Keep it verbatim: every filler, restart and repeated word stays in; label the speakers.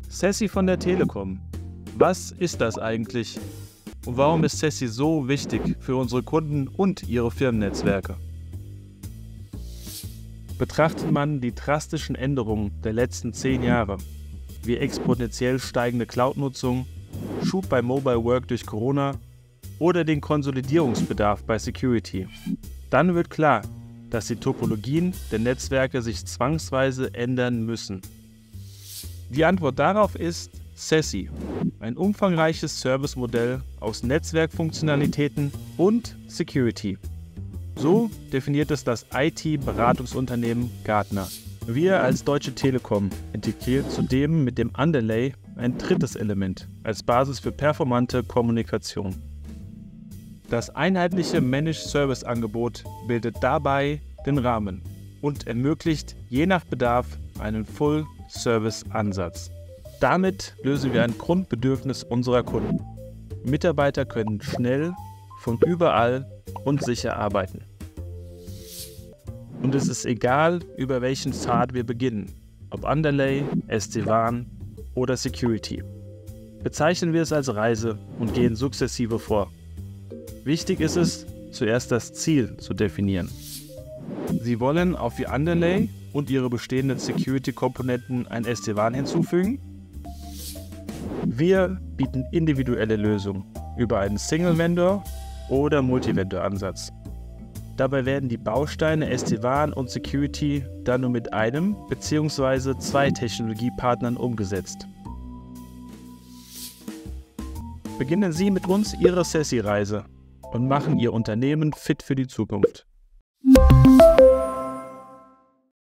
Speaker 1: SASE von der Telekom. Was ist das eigentlich? Und warum ist SASE so wichtig für unsere Kunden und ihre Firmennetzwerke? Betrachtet man die drastischen Änderungen der letzten zehn Jahre, wie exponentiell steigende Cloud-Nutzung, Schub bei Mobile Work durch Corona oder den Konsolidierungsbedarf bei Security, dann wird klar, dass die Topologien der Netzwerke sich zwangsweise ändern müssen. Die Antwort darauf ist SASE, ein umfangreiches Servicemodell aus Netzwerkfunktionalitäten und Security. So definiert es das I T-Beratungsunternehmen Gartner. Wir als Deutsche Telekom integrieren zudem mit dem Underlay ein drittes Element als Basis für performante Kommunikation. Das einheitliche Managed Service Angebot bildet dabei den Rahmen und ermöglicht je nach Bedarf einen Full-Service-Ansatz. Damit lösen wir ein Grundbedürfnis unserer Kunden. Mitarbeiter können schnell, von überall und sicher arbeiten. Und es ist egal, über welchen Pfad wir beginnen, ob Underlay, S D WAN oder Security. Bezeichnen wir es als Reise und gehen sukzessive vor. Wichtig ist es, zuerst das Ziel zu definieren. Sie wollen auf Ihr Underlay und Ihre bestehenden Security-Komponenten ein S D WAN hinzufügen? Wir bieten individuelle Lösungen über einen Single-Vendor- oder Multi-Vendor-Ansatz. Dabei werden die Bausteine S D WAN und Security dann nur mit einem bzw. zwei Technologiepartnern umgesetzt. Beginnen Sie mit uns Ihre SASE-Reise und machen Ihr Unternehmen fit für die Zukunft.